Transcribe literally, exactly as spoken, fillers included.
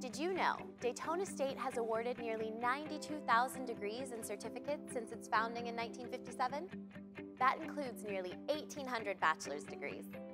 Did you know Daytona State has awarded nearly ninety-two thousand degrees and certificates since its founding in nineteen fifty-seven? That includes nearly eighteen hundred bachelor's degrees.